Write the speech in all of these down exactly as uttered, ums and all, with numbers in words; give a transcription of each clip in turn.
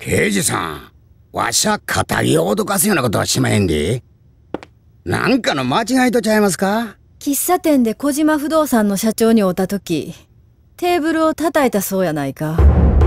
刑事さん、わしゃ堅気を脅かすようなことはしまへんで。なんかの間違いとちゃいますか？ 喫茶店で小島不動産の社長に会った時、テーブルを叩いたそうやないか。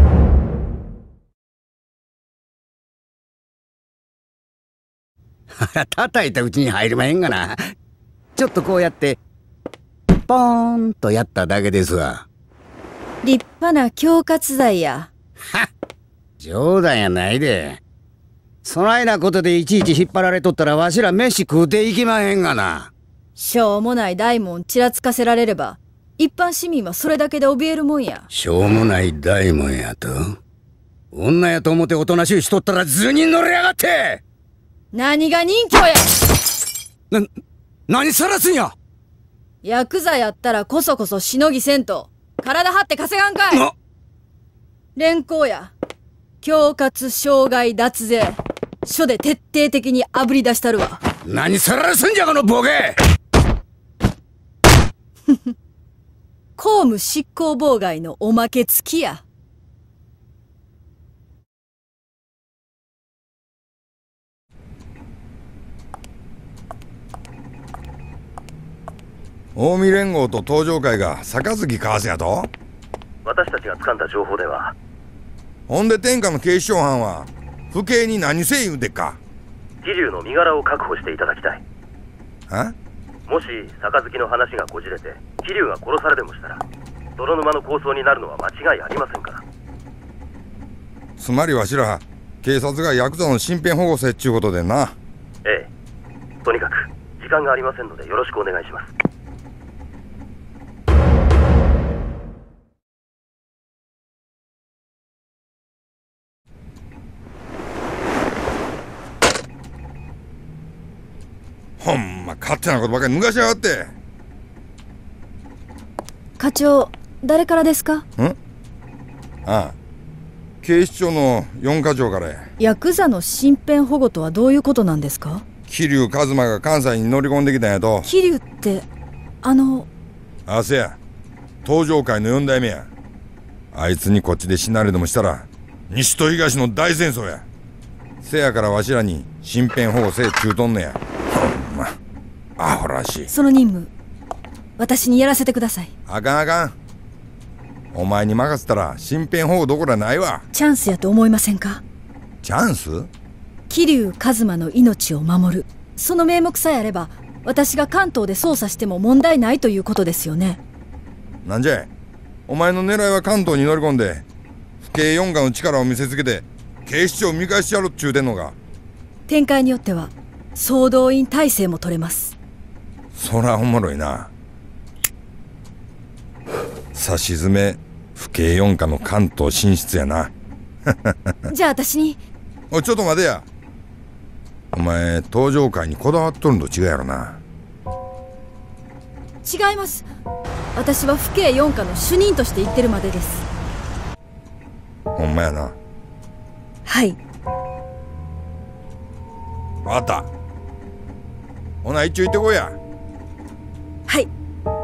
叩いたうちに入りまへんがな。ちょっとこうやってポーンとやっただけですわ。 立派な恐喝罪や。 はっ、冗談やないで。そないなことでいちいち引っ張られとったらわしら飯食うていきまへんがな。 しょうもない大門ちらつかせられれば、一般市民はそれだけで怯えるもんや。 しょうもない大門やと？女やと思っておとなしいしとったら図に乗りやがって。 何が人気や。 な、何さらすんや。 ヤクザやったらこそこそしのぎせんと体張って稼がんかい。連行や恐喝傷害脱税署で徹底的にあぶり出したるわ。 何さらすんじゃこのボケ。 公務執行妨害のおまけ付きや。 近江連合と東上会が杯交わすやと？ 私たちが掴んだ情報では。 ほんで天下の警視庁班は府警に何せ言うてっか？ 桐生の身柄を確保していただきたい。 は？ もし杯の話がこじれて桐生が殺されでもしたら泥沼の抗争になるのは間違いありませんから。 つまりわしら警察がヤクザの身辺保護せっちゅうことでな。 ええ、とにかく時間がありませんのでよろしくお願いします。 ほんま勝手なことばかり抜かしやがって。 課長、誰からですか？ ん？ああ、警視庁の四課長からや。 ヤクザの身辺保護とはどういうことなんですか？ 桐生一馬が関西に乗り込んできたんやと。 桐生ってあの… あせや、東上会の四代目や。あいつにこっちで死なれでもしたら西と東の大戦争や。せやからわしらに身辺保護せえちゅうとんねや。ほんまアホらしい。 その任務私にやらせてください。 あかんあかん。お前に任せたら身辺保護どころやないわ。 チャンスやと思いませんか？ チャンス？ 桐生一馬の命を守る、その名目さえあれば私が関東で捜査しても問題ないということですよね。 なんじゃい、お前の狙いは関東に乗り込んで府警四課の力を見せつけて警視庁を見返してやろっちゅうてんのか？ 展開によっては総動員体制も取れます。 そらおもろいな。さしずめ府警四課の関東進出やな。 じゃあ私に… おいちょっと待てや。お前東上会にこだわっとるのと違うやろな。 違います。私は府警四課の主任として言ってるまでです。 ほんまやな。 はい。 分かった。ほな一応行ってこいや。 はい。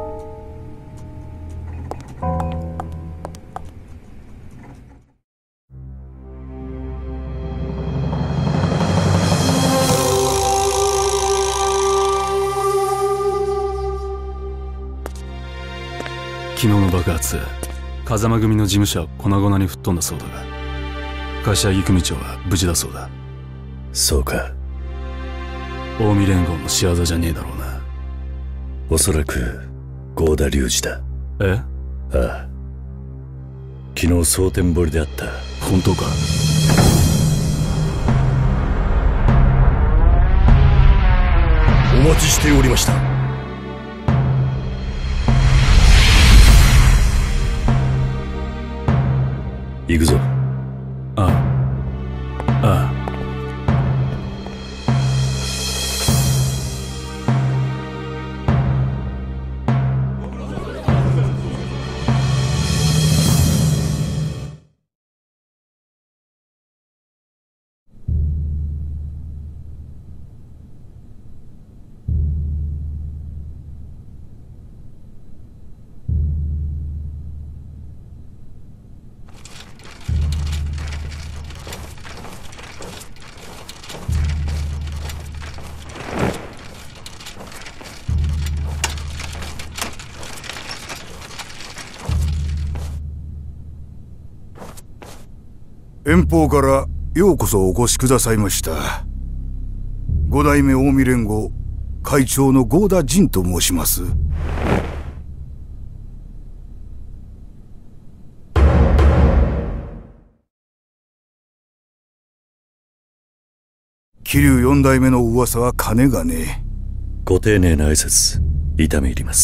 昨日の爆発、風間組の事務所は粉々に吹っ飛んだそうだが、柏木組長は無事だそうだ。 そうか。 近江連合の仕業じゃねえだろうな。 おそらく合田隆二だ。 え？ ああ、昨日蒼天堀であった。 本当か？ お待ちしておりました。行くぞ。 ああ、ああ。 遠方からようこそお越しくださいました。五代目近江連合会長の合田仁と申します。桐生四代目の噂は金がねえ。 ご丁寧な挨拶痛み入ります。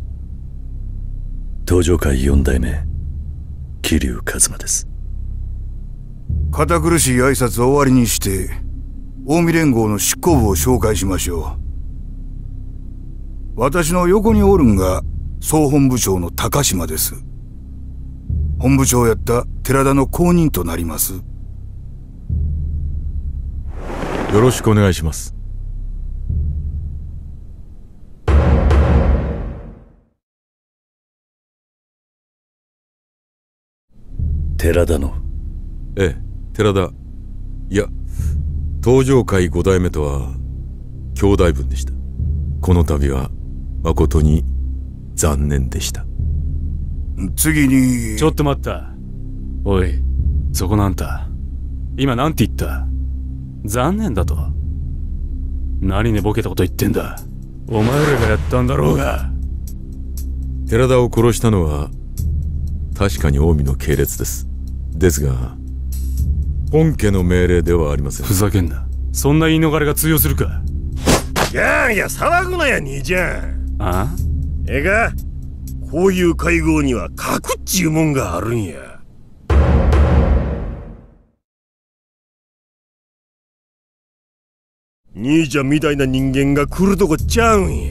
東上会四代目桐生一馬です。 堅苦しい挨拶は終わりにして近江連合の執行部を紹介しましょう。私の横におるんが総本部長の高島です。本部長やった寺田の後任となります。 よろしくお願いします。 寺田の。 ええ、寺田。いや、東上会五代目とは兄弟分でした。この度は誠に残念でした。 次に。 ちょっと待った。おい、そこのあんた、今なんて言った？残念だと？何寝ぼけたこと言ってんだ。お前らがやったんだろうが。 寺田を殺したのは確かに近江の系列です。ですが本家の命令ではありません。 ふざけんな。そんな言い逃れが通用するか。 いやいや騒ぐなや兄ちゃん。 ああ？ ええか、こういう会合には核っちゅうもんがあるんや。兄ちゃんみたいな人間が来るとこちゃうんや。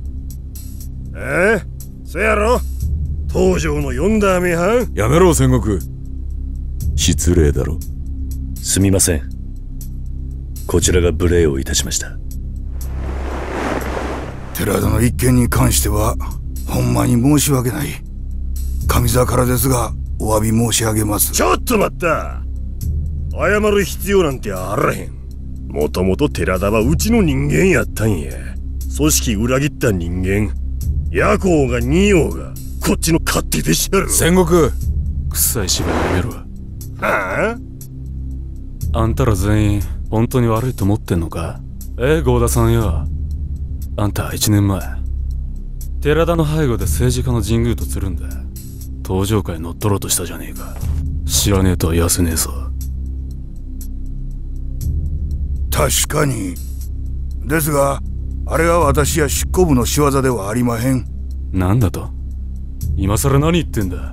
ええ、そやろ東条の四代目はん。 やめろ戦国、失礼だろ。 すみません、こちらが無礼をいたしました。 寺田の一件に関してはほんまに申し訳ない。上座からですがお詫び申し上げます。 ちょっと待った。謝る必要なんてあらへん。もともと寺田はうちの人間やったんや。組織裏切った人間、夜行が二葉がこっちの勝手でしゃろ。 戦国、 臭い芝居やめろ。 はあ？あんたら全員本当に悪いと思ってんのか？ええ、合田さんよ。あんた一年前寺田の背後で政治家の神宮とつるんで東上会乗っ取ろうとしたじゃねえか。知らねえとは言わせねえぞ。 確かに。ですがあれは私や執行部の仕業ではありまへん。 なんだと？今さら何言ってんだ？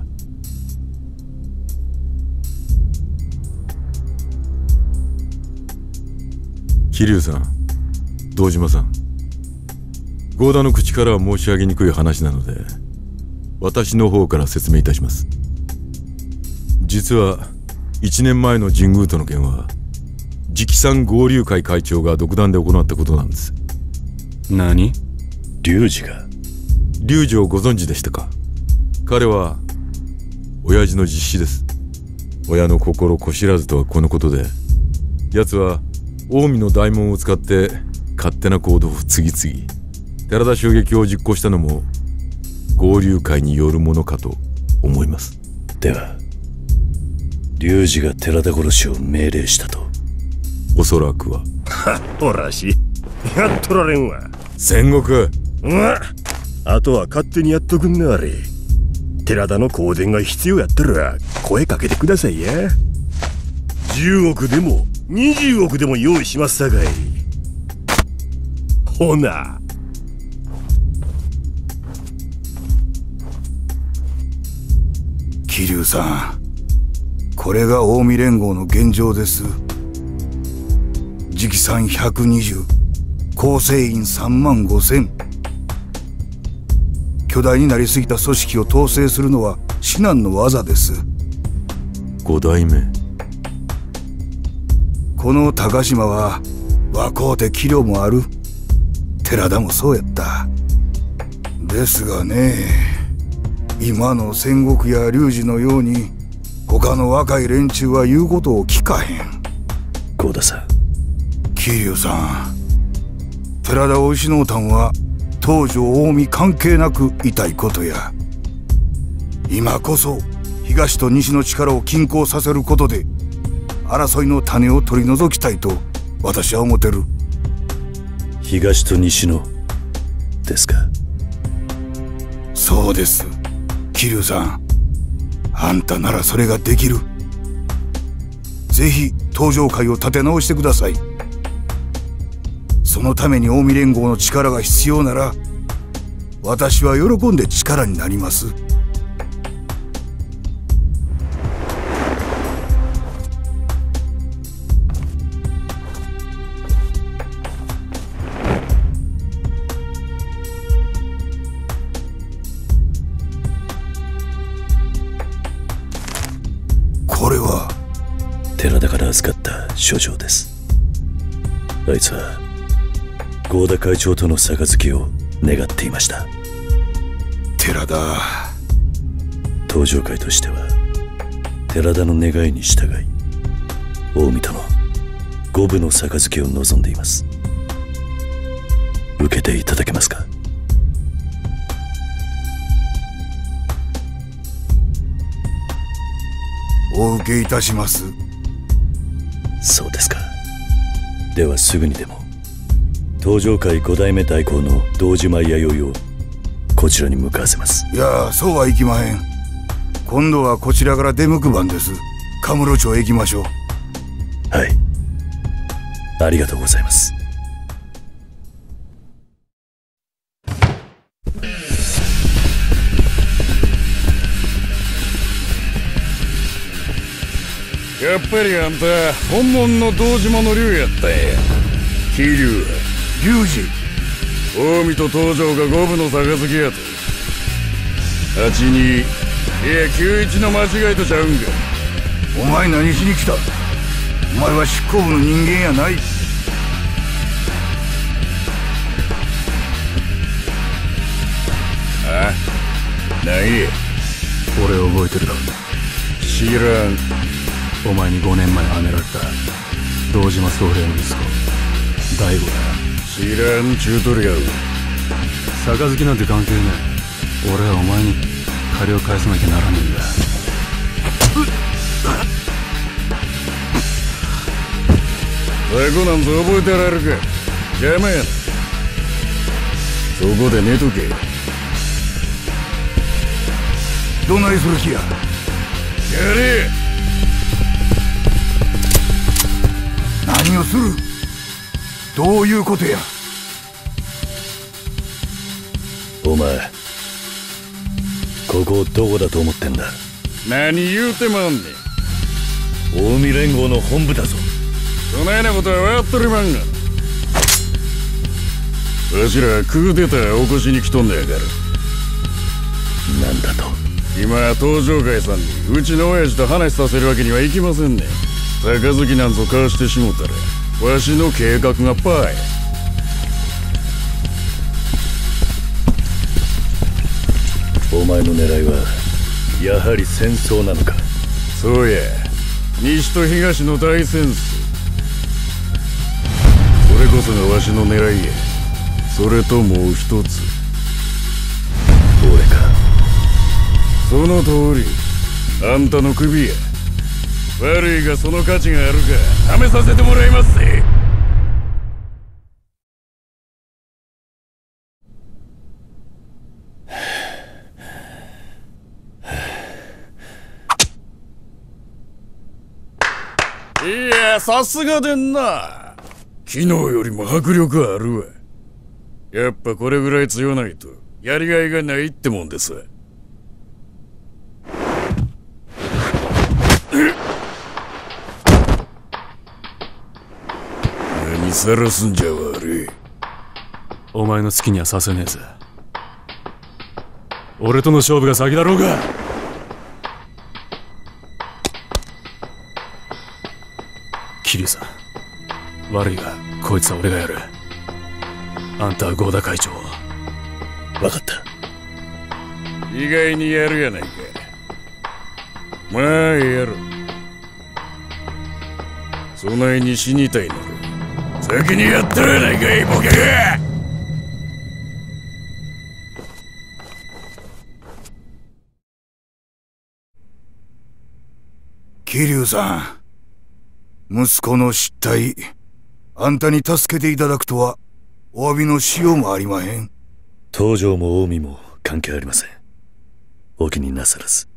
桐生さん、堂島さん、合田の口からは申し上げにくい話なので私の方から説明いたします。実はいちねんまえの神宮との件は直参合流会会長が独断で行ったことなんです。 何？ 龍二が？ 龍二をご存知でしたか？彼は親父の実子です。親の心こしらずとはこのことで、奴は近江の大門を使って勝手な行動を次々。寺田襲撃を実行したのも合流会によるものかと思います。 では龍二が寺田殺しを命令したと？ おそらくは。 はっとらしやっとられんわ。 戦国、 うわ、あとは勝手にやっとくんなあれ。寺田の香典が必要やったら声かけてくださいや。じゅうおくでもにじゅうおくでも用意しますさかい。ほな。 桐生さん、これが近江連合の現状です。直参ひゃくにじゅう、構成員さんまんごせん。巨大になりすぎた組織を統制するのは至難の業です。 五代目。 この高島は若うて器量もある。寺田もそうやった。ですがね、今の戦国や龍二のように他の若い連中は言うことを聞かへん。 合田さん、 桐生さん、寺田を失うたんは東条近江関係なく痛いことや。今こそ東と西の力を均衡させることで争いの種を取り除きたいと私は思ってる。 東と西のですか？ そうです、桐生さん。あんたならそれができる。ぜひ東上会を立て直してください。そのために近江連合の力が必要なら、私は喜んで力になります。これは寺田から預かった書状です。あいつは合田会長との杯を願っていました。 寺田。 東上会としては寺田の願いに従い、近江との五分の杯を望んでいます。受けていただけますか？ お受けいたします。 そうですか。ではすぐにでも東上会五代目代行の堂島弥生をこちらに向かわせます。 いや、そうはいきまへん。今度はこちらから出向く番です。カムロ町へ行きましょう。 はい、ありがとうございます。 やっぱりあんた本物の堂島の竜やったんや。桐生龍二。 近江と東条が五分の杯やと。はちにいやきゅういちの間違いとちゃうんか。 お前何しに来た？お前は執行部の人間やない。 あ？何や？ 俺覚えてるだろ。 知らん。 お前にごねんまえはめられた堂島宗平の息子大悟だ。 知らんちゅうとるやろ。 杯なんて関係ねえ。俺はお前に借りを返さなきゃならねえんだ。 最後なんぞ覚えてられるか。邪魔やな。そこで寝とけ。 どないする気や？ やれ。 何をする？どういうことや？ お前ここをどこだと思ってんだ？ 何言うてまんねん。 近江連合の本部だぞ。 そないなことは分かっとりまんが。わしらクーデター起こしに来とんのやから。 なんだと？ 今東上会さんにうちの親父と話させるわけにはいきませんね。杯なんぞ交してしもたらわしの計画がパーや。 お前の狙いはやはり戦争なのか？ そうや、西と東の大戦争。それこそがわしの狙いや。それともう一つ。 俺か？ その通り。あんたの首や。悪いがその価値があるか試させてもらいますぜ。いや、さすがでんな。昨日よりも迫力あるわ。やっぱこれぐらい強ないとやりがいがないってもんですわ。何さらすんじゃ悪い。 お前の好きにはさせねえぜ。俺との勝負が先だろうが。桐生さん、悪いがこいつは俺がやる。あんたは合田会長を。 分かった。 意外にやるやないか。まあやろ。そないに死にたいなら先にやったらやないかいボケが。 桐生さん、 息子の失態、あんたに助けていただくとは、お詫びのしようもありまへん。 東条も近江も関係ありません。お気になさらず。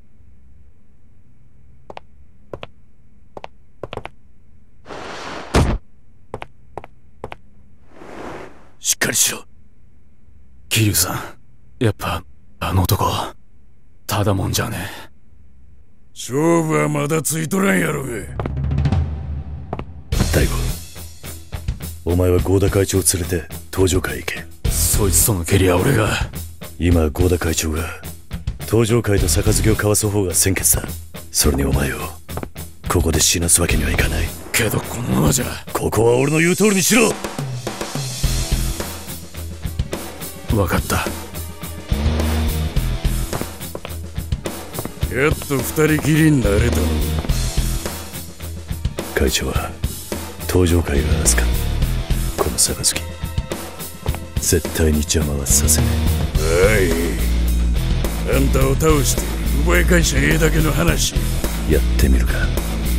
しっかりしろ。 桐生さん、やっぱあの男ただもんじゃねえ。 勝負はまだついとらんやろが。 大吾、お前は合田会長を連れて東条会へ行け。 そいつとの蹴りは俺が。 今合田会長が東条会と杯を交わす方が先決だ。それにお前をここで死なすわけにはいかない。 けどこのままじゃ。 ここは俺の言う通りにしろ。 分かった。 やっと二人きりになれたの。 会長は東条会が預かるこの杯、絶対に邪魔はさせない。 はい、あんたを倒して奪い返しゃええだけの話。 やってみるか。 ああ、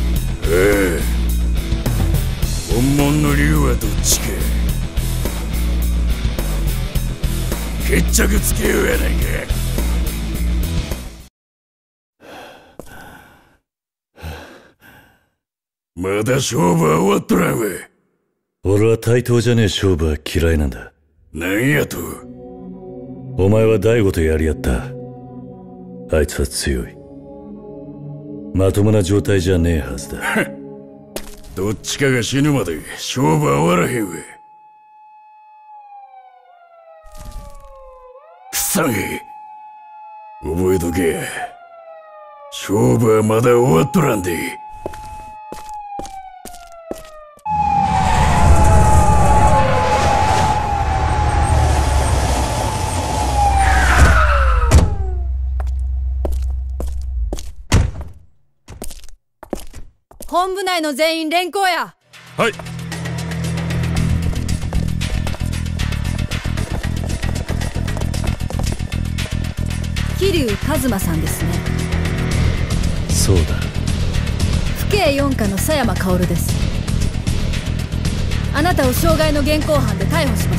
本物の竜はどっちか。決着つけようやないか。まだ勝負は終わっとらんわ。 俺は対等じゃねえ勝負は嫌いなんだ。 なんやと。 お前は大悟とやり合った。あいつは強い。まともな状態じゃねえはずだ。 どっちかが死ぬまで勝負は終わらへんわ。くそげ、覚えとけ。勝負はまだ終わっとらんで。 本部内の全員連行や。 はい。 桐生一馬さんですね。 そうだ。 府警四課の佐山薫です。あなたを傷害の現行犯で逮捕します。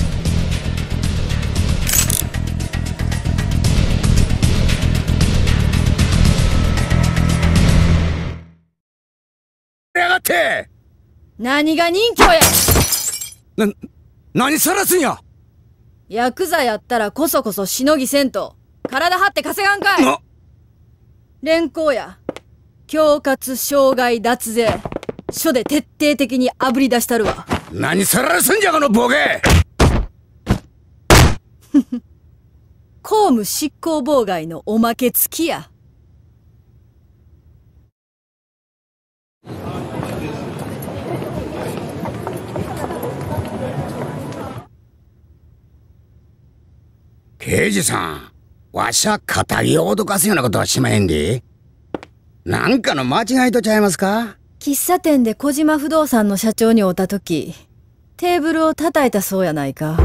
やがって。 何が人気や。 な、何さらすんや。 ヤクザやったらこそこそしのぎせんと体張って稼がんかい。連行や恐喝傷害脱税署で徹底的にあぶり出したるわ。 何さらすんじゃこのボケ。 公務執行妨害のおまけ付きや。 刑事さん、わしゃ肩着を脅かすようなことはしまへんで。なんかの間違いとちゃいますか？ 喫茶店で小島不動産の社長に会った時、テーブルを叩いたそうやないか。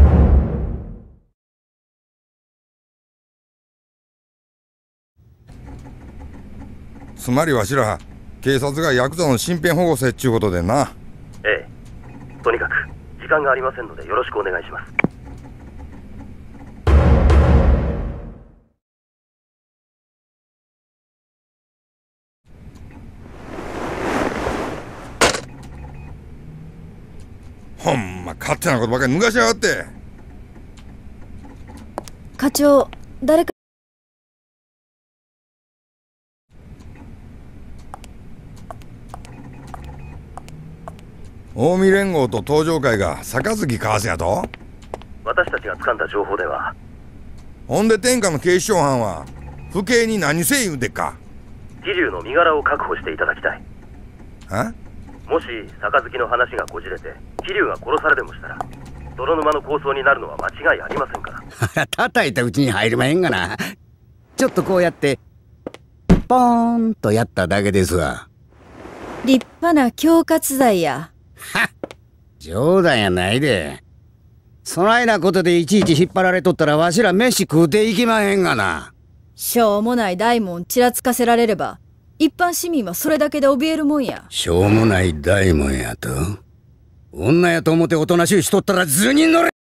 つまりわしら警察がヤクザの身辺保護せっちゅうことでな。 ええ、とにかく時間がありませんのでよろしくお願いします。 ほんま勝手なことばかり抜かしやがって。 課長、誰か。 近江連合と東条会が杯交わすんやと。 私たちが掴んだ情報では。 ほんで天下の警視庁班は府警に何せ言うてっか。 桐生の身柄を確保していただきたい。 あ？ もし杯の話がこじれて桐生が殺されでもしたら泥沼の抗争になるのは間違いありませんから。 叩いたうちに入りまへんがな。ちょっとこうやってポーンとやっただけですわ。 立派な恐喝罪や。 はっ、冗談やないで。そないなことでいちいち引っ張られとったらわしら飯食うていきまへんがな。 しょうもない大門ちらつかせられれば一般市民はそれだけで怯えるもんや。 しょうもない大門やと。女やと思っておとなしいしとったら図に乗れ。